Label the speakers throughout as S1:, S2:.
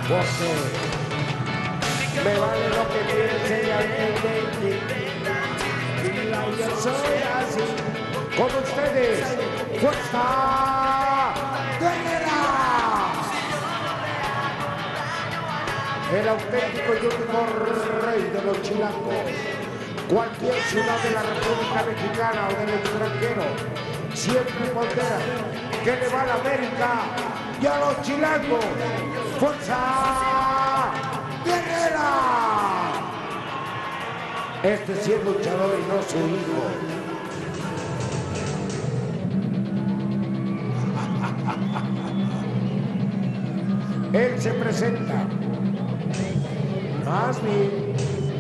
S1: porque me vale lo que piense y yo soy así. Con ustedes, Fuerza Guerrera. El auténtico y único rey de los chilangos. Cualquier ciudad de la República Mexicana o del extranjero siempre pondera que le va a la América y a los chilangos. ¡Fuerza Guerrera! Este sí es luchador y no su hijo. Él se presenta. Más bien.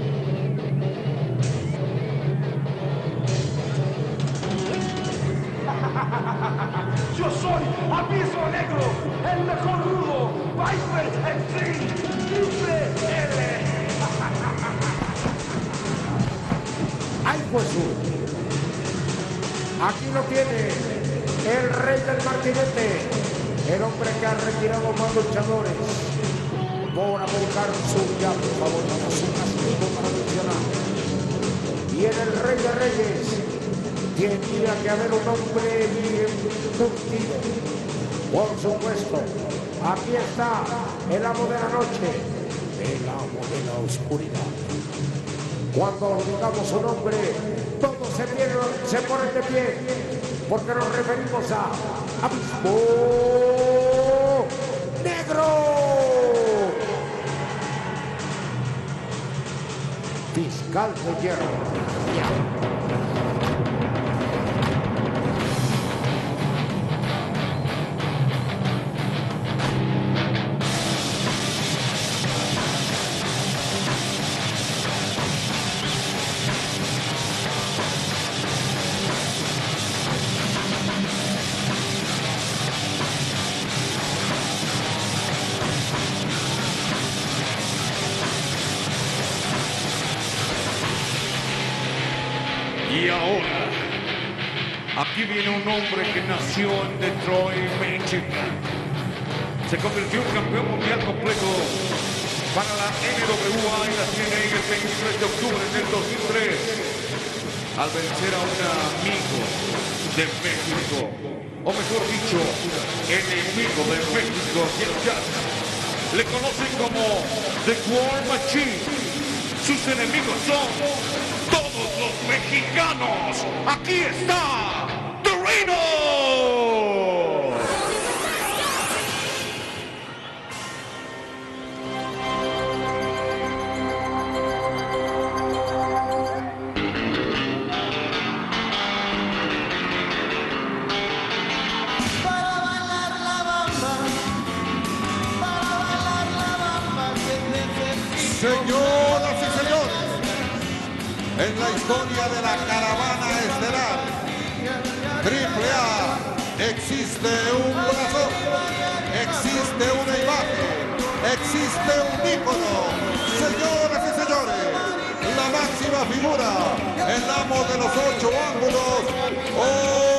S2: Yo soy Abismo Negro, el mejor rudo, Viper Extreme, Triple L.
S1: ¡Ay, pues! Aquí lo tiene, el rey del martinete, el hombre que ha retirado más luchadores por abocar su ya, por favor, damos un castigo para mencionar. Y en el rey de reyes, tendría que haber un hombre bien curtido. Por supuesto, aquí está el amo de la noche, el amo de la oscuridad. Cuando digamos su nombre, todos se ponen de pie, porque nos referimos a Abismo Negro. Fiscal de hierro.
S3: Y ahora, aquí viene un hombre que nació en Detroit, Michigan. Se convirtió en campeón mundial completo para la NWA y la TNA el 23 de octubre del 2003. Al vencer a un amigo de México, o mejor dicho, enemigo de México, le conocen como The War Machine. Sus enemigos son todos los mexicanos. Aquí está The Rhino.
S4: Señoras y señores, en la historia de la caravana estelar AAA existe un corazón, existe una imagen, existe un ícono. Señoras y señores, la máxima figura, el amo de los 8 ángulos,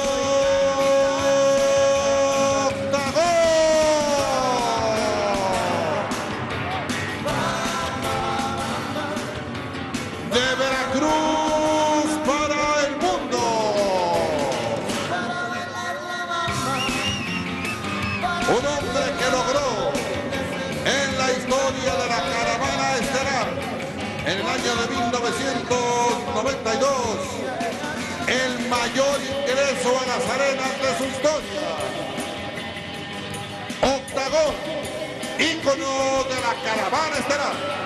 S4: un hombre que logró en la historia de la caravana estelar en el año de 1992 el mayor ingreso a las arenas de su historia. Octagón, ícono de la caravana estelar.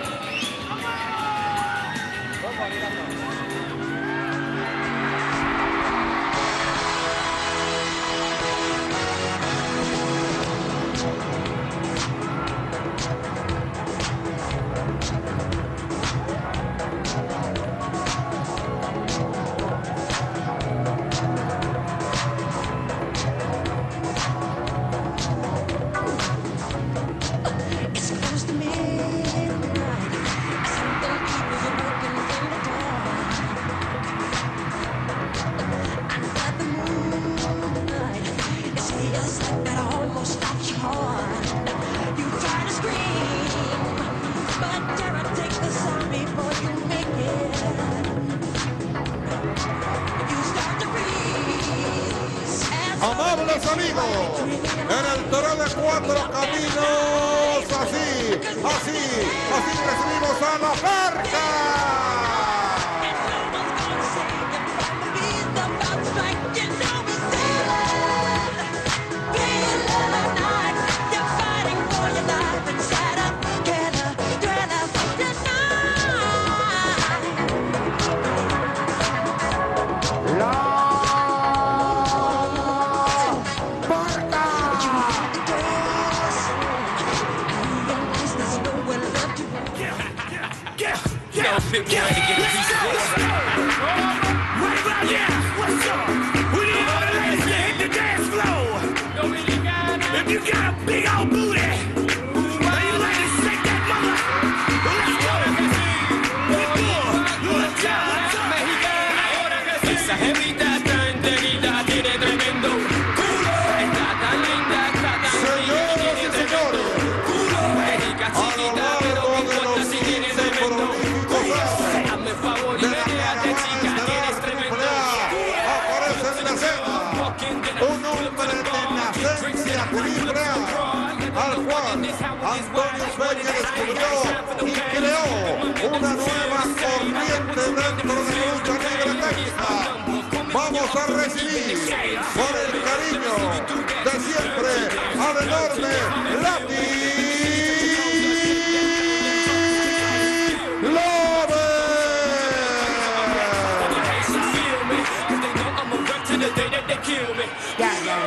S4: señores amigos, en el torneo de 4 caminos, así recibimos a La Parca. Al cual Antonio Peña descubrió y creó una nueva corriente dentro de la lucha libre técnica. Vamos a recibir con el cariño de siempre al enorme Latin Lover.
S1: Ya.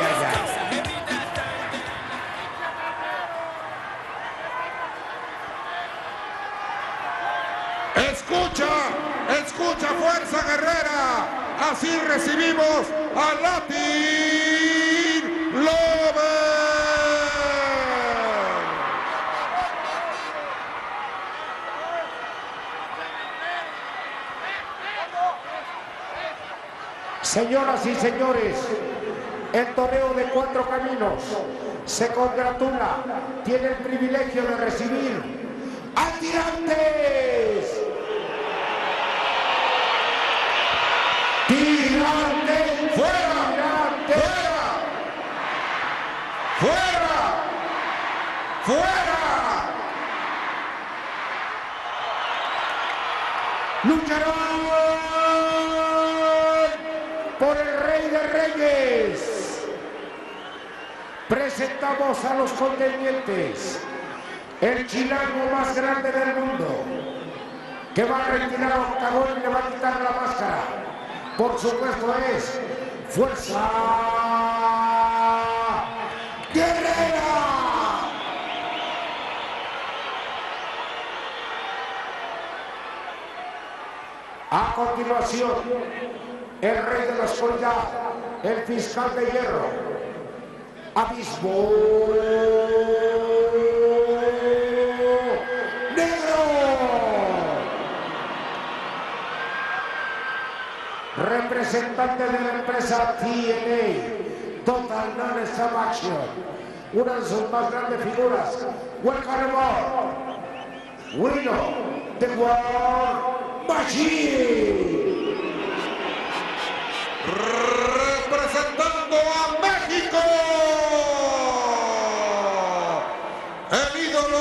S4: Escucha fuerza guerrera, así recibimos a Latin Lover.
S1: Señoras y señores, el torneo de 4 caminos se congratula, tiene el privilegio de recibir a Tirantes. ¡Tirante! ¡Fuera! ¡Tirante! ¡Fuera! ¡Fuera! ¡Lucharán por el Rey de Reyes! Presentamos a los contendientes. El chilango más grande del mundo, que va a retirar a octagón y le va a quitar la máscara. Por supuesto es Fuerza Guerrera. A continuación, el rey de la oscuridad, el fiscal de hierro, Abismo Negro. Representante de la empresa TNA, Total Non-Stop Action, una de sus más grandes figuras, Welcome aboard, Rhino, The War Machine.
S4: Representando a México, el ídolo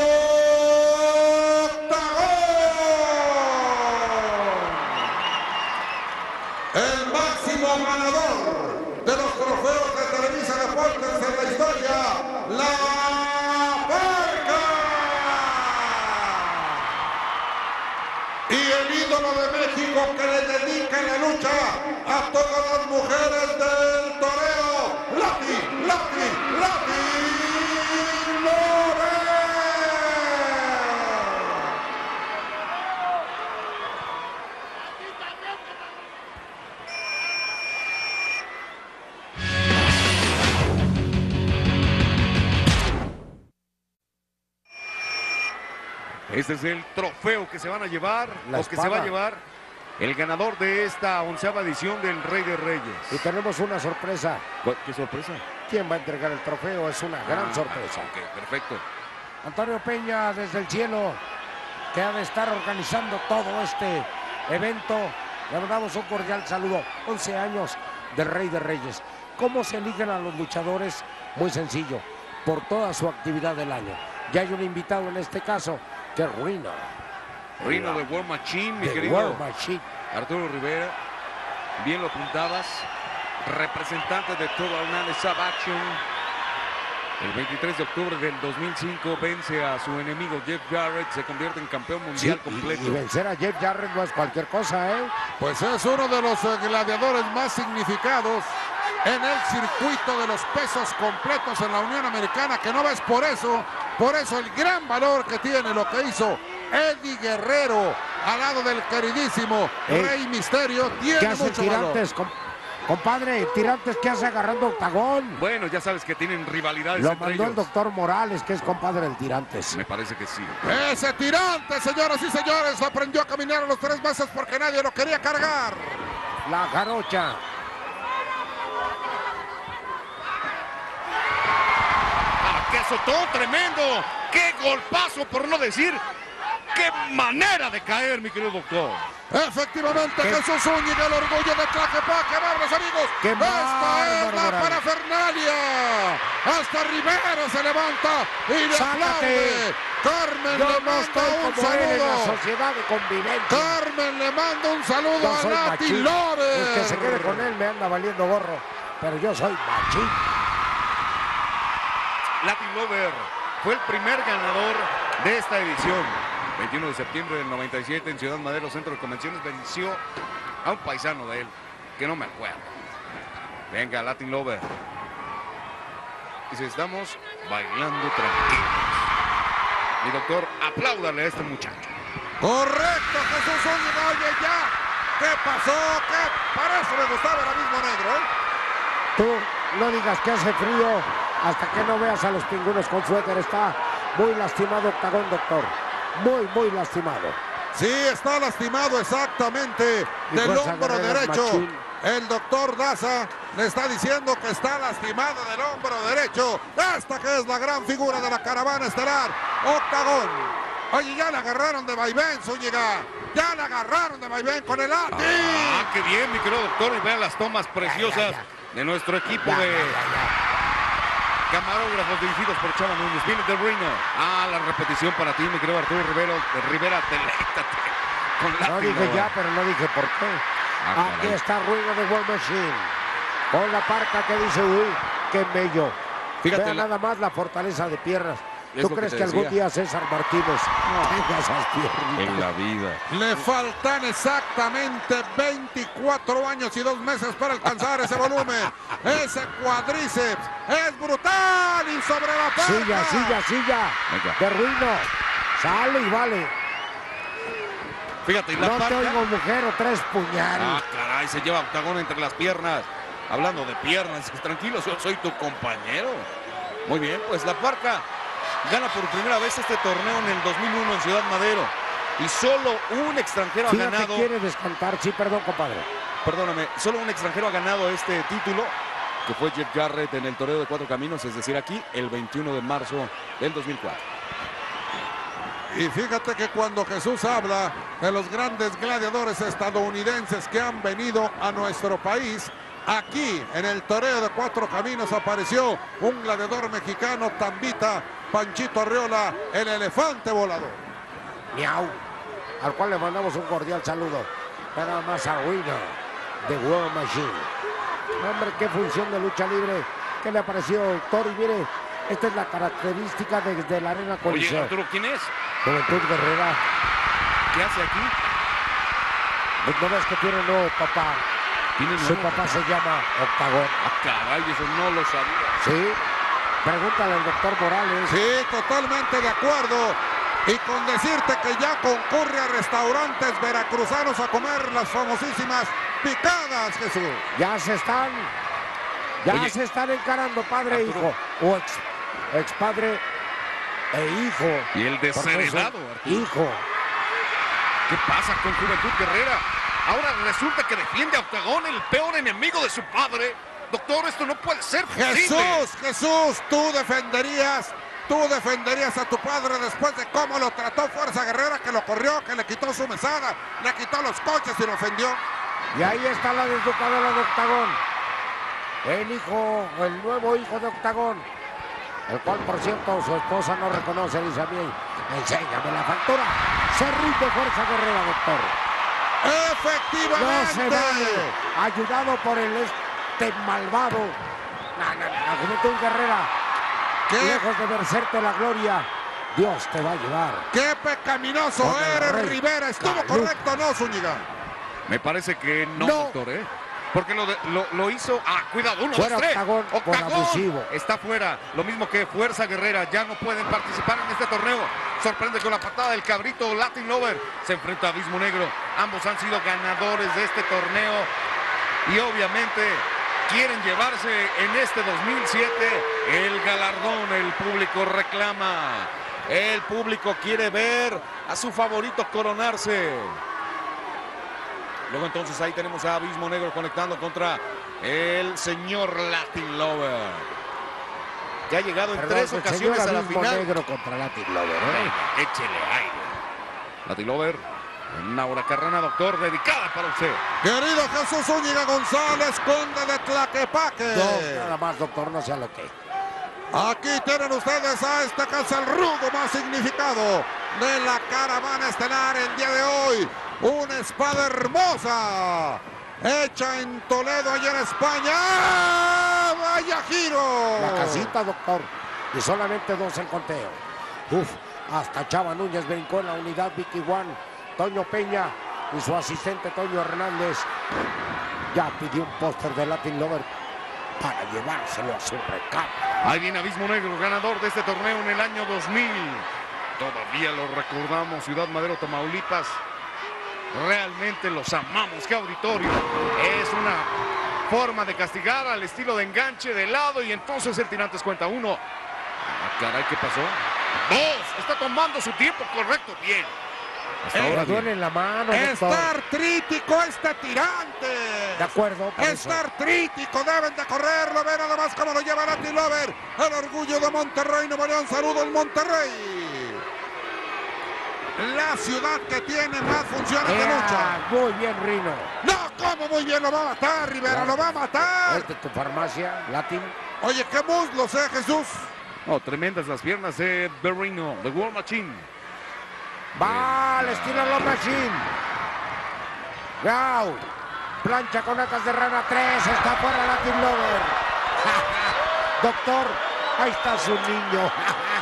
S4: el máximo ganador de los trofeos de Televisa Deportes en la historia, La Parca. Y el ídolo de México que le dedica la lucha a todas las mujeres del toreo, Latin Lover.
S3: Este es el trofeo que se van a llevar, o que se va a llevar el ganador de esta 11ª edición del Rey de Reyes.
S1: Y tenemos una sorpresa.
S3: ¿Qué sorpresa?
S1: ¿Quién va a entregar el trofeo? Es una gran sorpresa.
S3: Ok, perfecto.
S1: Antonio Peña desde el cielo, que ha de estar organizando todo este evento. Le mandamos un cordial saludo. 11 años del Rey de Reyes. ¿Cómo se eligen a los luchadores? Muy sencillo, por toda su actividad del año. Ya hay un invitado en este caso, que es Rhino.
S3: Rhino de War Machine, mi
S1: The
S3: querido
S1: War Machine.
S3: Arturo Rivera. Bien lo apuntabas. Representante de Total Non-Stop Action. El 23 de octubre del 2005 vence a su enemigo Jeff Jarrett, se convierte en campeón mundial completo.
S1: Y vencer a Jeff Jarrett no es cualquier cosa, ¿eh?
S4: Pues es uno de los gladiadores más significados en el circuito de los pesos completos en la Unión Americana, que no ves por eso el gran valor que tiene lo que hizo Eddie Guerrero al lado del queridísimo Rey Misterio. Tiene
S1: ¿Qué hace
S4: mucho valor.
S1: Tirantes, compadre? Tirantes, ¿qué hace agarrando Octagón?
S3: Bueno, ya sabes que tienen rivalidades
S1: Lo
S3: entre
S1: mandó
S3: ellos.
S1: el doctor Morales, que es compadre del Tirantes.
S3: Me parece que sí.
S4: Ese Tirante, señoras y señores, aprendió a caminar a los 3 meses porque nadie lo quería cargar.
S1: La jarocha.
S3: ¡Qué azotón tremendo! ¡Qué golpazo, por no decir! ¡Qué manera de caer, mi querido doctor!
S4: Efectivamente, Jesús Zúñiga, el orgullo de Tlaquepaque, vamos amigos.
S1: ¡Qué
S4: Esta es la
S1: bárbaro!
S4: parafernalia. Hasta Rivera se levanta y le
S1: ¡Sácate!
S4: aplaude. Carmen
S1: Yo
S4: le
S1: no
S4: manda
S1: estoy
S4: un
S1: como él en la
S4: saludo.
S1: sociedad de convivencia.
S4: Carmen le manda un saludo
S1: Yo
S4: a
S1: soy
S4: Nati
S1: machín.
S4: Lover.
S1: El que se quede con él me anda valiendo gorro, pero yo soy machín.
S3: Latin Lover fue el primer ganador de esta edición. 21 de septiembre del 97 en Ciudad Madero, Centro de Convenciones, venció a un paisano de él, que no me acuerdo. Venga, Latin Lover. Dice, estamos bailando tranquilos. Mi doctor, apláudale a este muchacho.
S4: Correcto, Jesús Zúñiga. Oye, ya. ¿Qué pasó? ¿Qué? Para eso me gustaba el abismo negro, ¿eh?
S1: Tú no digas que hace frío hasta que no veas a los pingüinos con suéter. Está muy lastimado Octagón, doctor. Muy lastimado.
S4: Sí, está lastimado exactamente
S1: Y
S4: del
S1: Fuerza
S4: hombro
S1: Guerrera
S4: derecho.
S1: Machín.
S4: El doctor Daza le está diciendo que está lastimado del hombro derecho. Esta que es la gran figura de la caravana estelar, Octagón. Oye, ya le agarraron de vaivén, Zúñiga. Ya le agarraron de vaivén con el látigo.
S3: Ah, qué bien, mi querido doctor. Y vean las tomas preciosas de nuestro equipo de camarógrafos dirigidos por Chava Núñez. Viene de Rhino. Ah, la repetición para ti, mi querido Arturo Rivera. Deleítate con
S1: No
S3: Latin
S1: dije
S3: Lover.
S1: ya, pero no dije por qué.
S3: Ah,
S1: Aquí
S3: caray.
S1: está Rhino de War Machine. Con la parca que dice, uy, qué bello.
S3: Fíjate,
S1: Vea nada más la fortaleza de piernas.
S3: Es
S1: ¿Tú
S3: lo que
S1: crees
S3: te
S1: que algún
S3: decía.
S1: día César Martínez tenga esas piernas?
S3: En la vida.
S4: Le faltan exactamente 24 años y 2 meses para alcanzar ese volumen. Ese cuádriceps es brutal y sobre la parca.
S1: Silla.
S3: Venga.
S1: De Rhino. Sale y vale.
S3: Fíjate, y la
S1: No te
S3: parca.
S1: oigo, mujer, o 3 puñales.
S3: Ah, caray, se lleva Octagón entre las piernas. Hablando de piernas, tranquilo, soy tu compañero. Muy bien, pues la parca gana por primera vez este torneo en el 2001 en Ciudad Madero. Y solo un extranjero ha
S1: Fíjate,
S3: ganado.
S1: quiere descantar. Sí, perdón, compadre.
S3: Perdóname, solo un extranjero ha ganado este título, que fue Jeff Jarrett en el Toreo de 4 Caminos, es decir, aquí, el 21 de marzo del 2004.
S4: Y fíjate que cuando Jesús habla de los grandes gladiadores estadounidenses que han venido a nuestro país, aquí en el Toreo de 4 Caminos apareció un gladiador mexicano, Tambita, Panchito Arriola, el elefante volador.
S1: Miau. Al cual le mandamos un cordial saludo. Nada más a Rhino de War Machine. Hombre, qué función de lucha libre. ¿Qué le ha parecido, doctor? Y mire, esta es la característica desde la Arena
S3: Oye,
S1: Coliseo.
S3: Arturo, ¿quién es?
S1: Juventud Guerrera.
S3: ¿Qué hace aquí?
S1: Pues no ves que tiene un nuevo papá.
S3: ¿Tiene
S1: Su
S3: nuevo?
S1: papá se llama Octagón.
S3: Ah, caray, eso no lo sabía.
S1: ¿Sí? Pregúntale al doctor Morales.
S4: Sí, totalmente de acuerdo. Y con decirte que ya concurre a restaurantes veracruzanos a comer las famosísimas picadas, Jesús.
S1: Ya se están encarando padre e
S3: Arturo.
S1: hijo. O ex padre e hijo.
S3: Y el
S1: Porque es un
S3: desheredado, Arturo.
S1: hijo.
S3: ¿Qué pasa con Juventud Guerrera? Ahora resulta que defiende a Octagón, el peor enemigo de su padre. Doctor, esto no puede ser posible.
S4: Jesús, tú defenderías a tu padre después de cómo lo trató Fuerza Guerrera, que lo corrió, que le quitó su mesada, le quitó los coches y lo ofendió.
S1: Y ahí está la desducadora de Octagón. el nuevo hijo de Octagón, el cual, por cierto, su esposa no reconoce, dice a mí, enséñame la factura. Se rinde Fuerza Guerrera, doctor.
S4: Efectivamente.
S1: No se vale. Ayudado por malvado. La Juventud Guerrera. Lejos de vencerte la gloria, Dios te va a ayudar.
S4: ¡Qué pecaminoso eres, Rivera! ¿Estuvo correcto o no, Zúñiga?
S3: Me parece que no, doctor, ¿eh? Porque lo hizo... ¡Ah, cuidado! ¡1, 2, 3!
S1: Octagón por abusivo.
S3: Está fuera. Lo mismo que Fuerza Guerrera. Ya no pueden participar en este torneo. Sorprende con la patada del cabrito Latin Lover. Se enfrenta a Abismo Negro. Ambos han sido ganadores de este torneo. Y obviamente quieren llevarse en este 2007 el galardón. El público reclama. El público quiere ver a su favorito coronarse. Luego entonces ahí tenemos a Abismo Negro conectando contra el señor Latin Lover, que ha llegado en 3 ocasiones a la final.
S1: Negro contra Latin Lover, ¿eh?
S3: Échele aire. Latin Lover, una huracarrana, doctor, dedicada para usted.
S4: Querido Jesús Zúñiga González, conde de Tlaquepaque.
S1: No, nada más, doctor, no sea lo que.
S4: Aquí tienen ustedes a este que es el rudo más significado de la caravana estelar el día de hoy. Una espada hermosa, hecha en Toledo, allá en España. ¡Ah! ¡Vaya giro!
S1: La casita, doctor, y solamente 2 en conteo. Uf, hasta Chava Núñez brincó en la unidad Vicky One. Toño Peña y su asistente Toño Hernández ya pidió un póster de Latin Lover para llevárselo a su recado.
S3: Ahí viene Abismo Negro, ganador de este torneo en el año 2000. Todavía lo recordamos, Ciudad Madero, Tamaulipas. Realmente los amamos. ¡Qué auditorio! Es una forma de castigar al estilo de enganche de lado y entonces el Tirantes cuenta 1. Ah, caray, ¿qué pasó? 2. Está tomando su tiempo correcto. Bien.
S1: Hasta ahora duele en la mano, doctor.
S4: Está artrítico este Tirante.
S1: De acuerdo.
S4: Está artrítico, deben de correrlo. Ve nada más cómo lo lleva Latin Lover. El orgullo de Monterrey, Nuevo León. Saludo en Monterrey. La ciudad que tiene más funciones de lucha.
S1: Muy bien, Rino.
S4: No, ¿cómo muy bien? Lo va a matar, Rivera, lo va a matar.
S1: Es de tu farmacia, Latin.
S4: Oye, qué muslos, Jesús.
S3: Oh, tremendas las piernas de The Rhino, The War Machine.
S1: Va al estilo Love Machine. Gau. Plancha con atas de rana 3. Está fuera Latin Lover. Doctor, ahí está su niño.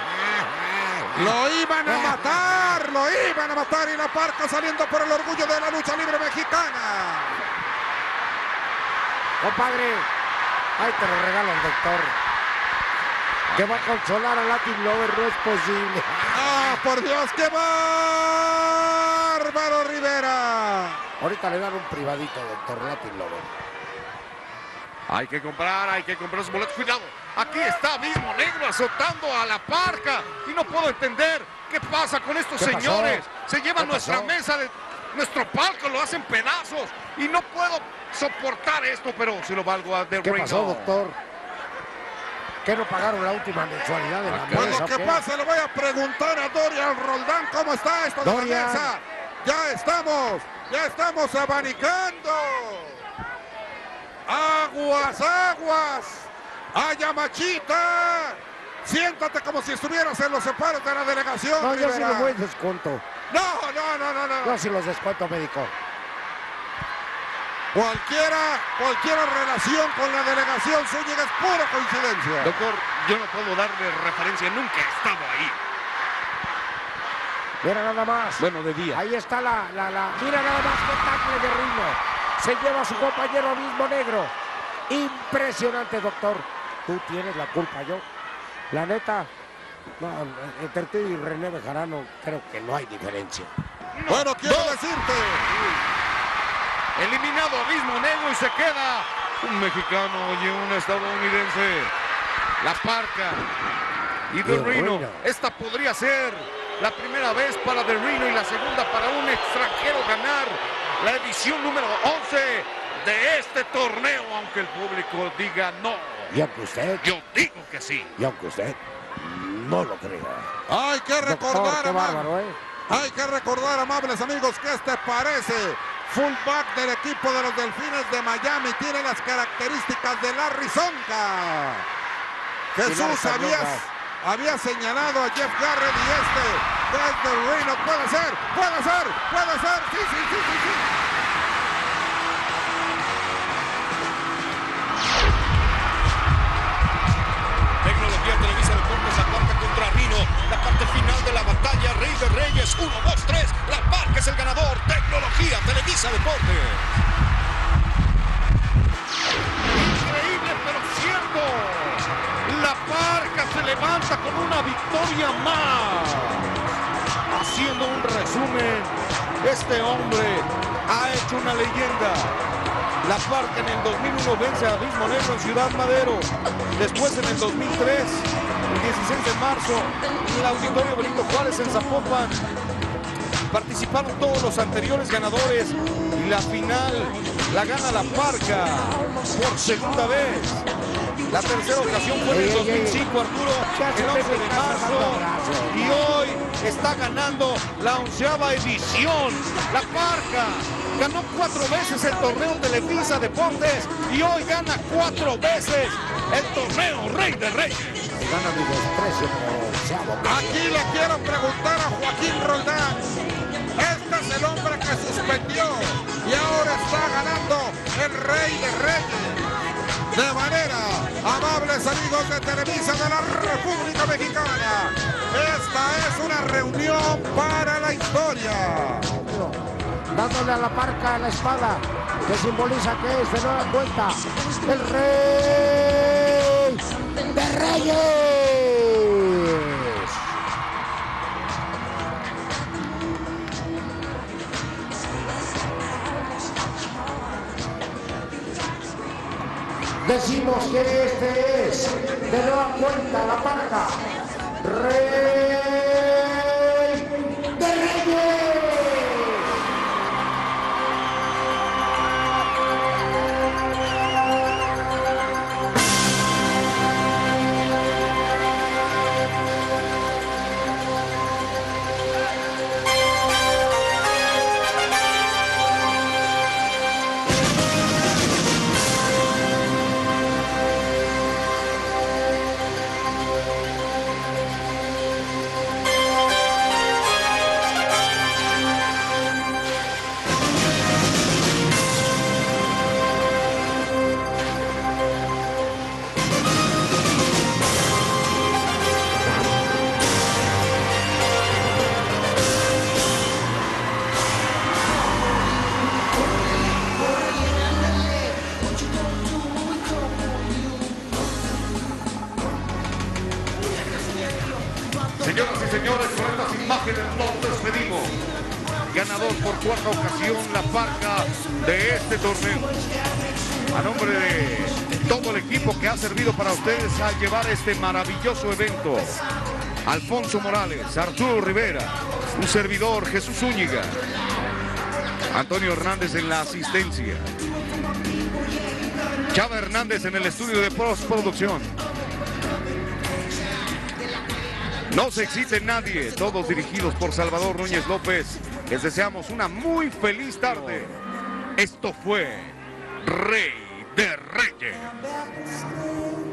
S4: Lo iban a matar y la Parca saliendo por el orgullo de la lucha libre mexicana.
S1: Compadre, ahí te lo regalo el doctor. Que va a consolar a Latin Lover, no es posible.
S4: ¡Ah, por Dios, qué bárbaro, Rivera!
S1: Ahorita le dan un privadito, doctor Latin Lover.
S3: Hay que comprar sus boletos. Cuidado, aquí está Abismo Negro azotando a la Parca. Y no puedo entender qué pasa con estos señores. Se llevan nuestra mesa, nuestro palco, lo hacen pedazos. Y no puedo soportar esto, pero se lo valgo a The Rhino.
S1: ¿Qué pasó, doctor? ¿Qué no pagaron la última mensualidad de la mesa?
S4: Pues lo que pasa, le voy a preguntar a Dorian Roldán cómo está esto de la mesa. Ya estamos abanicando. Aguas, Ayamachita. Siéntate como si estuvieras en los separos de la delegación.
S1: No,
S4: Rivera.
S1: yo sí los voy descuento.
S4: No.
S1: Yo sí los descuento, médico.
S4: Cualquier relación con la delegación Zúñiga es pura coincidencia.
S3: Doctor, yo no puedo darle referencia, nunca he estado ahí.
S1: Mira nada más.
S3: Bueno, de día.
S1: Ahí está Mira nada más qué tackle de Rino. Se lleva a su compañero Abismo Negro. Impresionante, doctor. Tú tienes la culpa, yo. La neta, no, entre tú y René Bejarano creo que no hay diferencia.
S3: No,
S4: bueno, quiero decirte.
S3: Eliminado Abismo Negro y se queda un mexicano y un estadounidense. La Parca y The Rhino. Esta podría ser la primera vez para The Rhino y la segunda para un extranjero ganar la edición número 11 de este torneo, aunque el público diga no.
S1: Y aunque usted...
S3: Yo digo que sí.
S1: Y aunque usted no lo crea.
S4: Hay que recordar,
S1: doctor, qué bárbaro,
S4: hay que recordar, amables amigos, que este parece fullback del equipo de los Delfines de Miami, tiene las características de Larry Csonka. Jesús había señalado a Jeff Garrett y desde el Reno puede ser, sí.
S5: Tecnología Televisa Deportes, La Parca contra Rino, la parte final de la batalla, Rey de Reyes, 1, 2, 3, La Parca es el ganador, Tecnología Televisa Deportes.
S3: Increíble pero cierto, La Parca se levanta con una victoria más. Haciendo un resumen, este hombre ha hecho una leyenda. La Parca en el 2001 vence a Abismo Negro en Ciudad Madero. Después en el 2003, el 16 de marzo, en el Auditorio Benito Juárez en Zapopan. Participaron todos los anteriores ganadores y la final la gana La Parca por segunda vez. La tercera ocasión fue en el 2005, Arturo, el 11 de marzo. Y hoy está ganando la 11ª edición. La Parca ganó 4 veces el torneo Televisa Deportes y hoy gana 4 veces el torneo Rey de Reyes.
S1: Gana mi desprecio.
S4: Aquí le quiero preguntar a Joaquín Roldán. Este es el hombre que suspendió y ahora está ganando el Rey de Reyes. De manera, amables amigos de Televisa de la República Mexicana, esta es una reunión para la historia.
S1: Dándole a La Parca la espada, que simboliza que es de nueva cuenta el Rey de Reyes. Decimos que este es de nueva cuenta La Parca, Rey de Reyes.
S3: Señoras y señores, con estas imágenes nos despedimos. Ganador por 4ª ocasión La Parca de este torneo. A nombre de todo el equipo que ha servido para ustedes al llevar este maravilloso evento. Alfonso Morales, Arturo Rivera, un servidor, Jesús Zúñiga, Antonio Hernández en la asistencia, Chava Hernández en el estudio de postproducción. No se existe nadie, todos dirigidos por Salvador Núñez López. Les deseamos una muy feliz tarde. Esto fue Rey de Reyes.